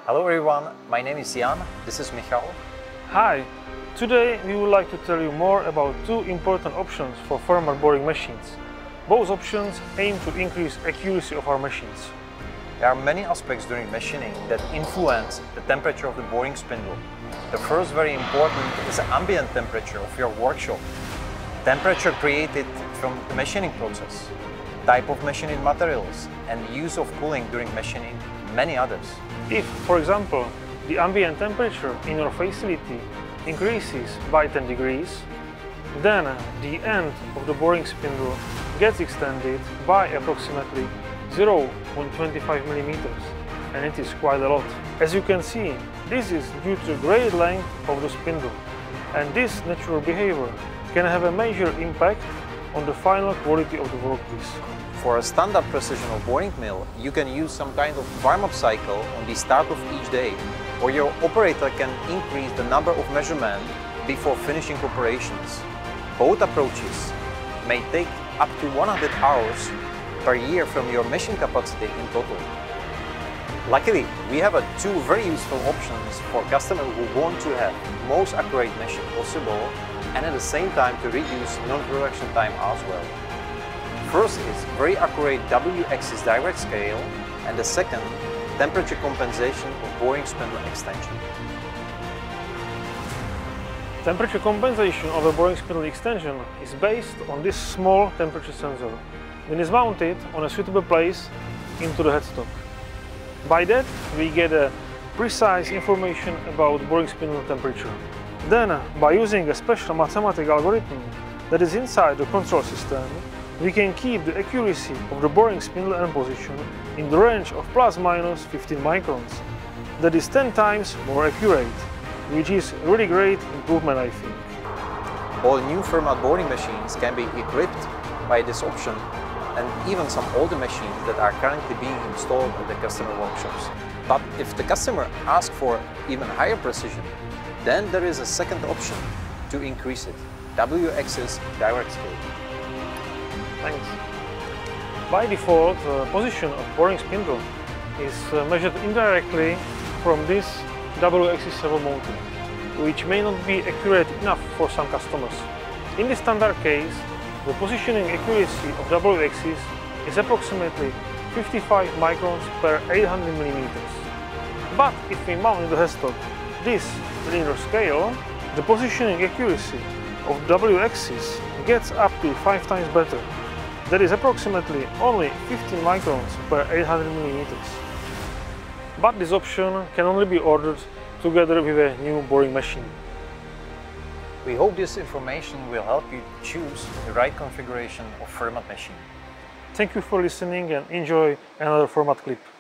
Hello everyone, my name is Jan, this is Michal. Hi, today we would like to tell you more about two important options for Fermat boring machines. Both options aim to increase accuracy of our machines. There are many aspects during machining that influence the temperature of the boring spindle. The first very important is the ambient temperature of your workshop. Temperature created from the machining process, type of machining materials and use of cooling during machining, many others. If, for example, the ambient temperature in your facility increases by 10 degrees, then the end of the boring spindle gets extended by approximately 0.25 millimeters, and it is quite a lot. As you can see, this is due to the great length of the spindle, and this natural behavior can have a major impact on the final quality of the workpiece. For a standard precision boring mill, you can use some kind of warm-up cycle on the start of each day, where your operator can increase the number of measurements before finishing operations. Both approaches may take up to 100 hours per year from your machine capacity in total. Luckily, we have two very useful options for customers who want to have most accurate machine possible and at the same time to reduce non-production time as well. First is very accurate W-axis direct scale, and the second, temperature compensation of boring spindle extension. Temperature compensation of a boring spindle extension is based on this small temperature sensor. It is mounted on a suitable place into the headstock. By that, we get a precise information about boring spindle temperature. Then, by using a special mathematical algorithm that is inside the control system, we can keep the accuracy of the boring spindle and position in the range of plus-minus 15 microns. That is 10 times more accurate, which is a really great improvement, I think. All new Fermat boring machines can be equipped by this option, and even some older machines that are currently being installed at the customer workshops. But if the customer asks for even higher precision, then there is a second option to increase it, W-axis direct scale. Thanks. By default, the position of boring spindle is measured indirectly from this W-axis servo mounting, which may not be accurate enough for some customers. In this standard case, the positioning accuracy of W-axis is approximately 55 microns per 800 millimeters. But if we mount in the headstock this linear scale, the positioning accuracy of W-axis gets up to 5 times better. That is approximately only 15 microns per 800 millimeters. But this option can only be ordered together with a new boring machine. We hope this information will help you choose the right configuration of Fermat machine. Thank you for listening and enjoy another Fermat clip.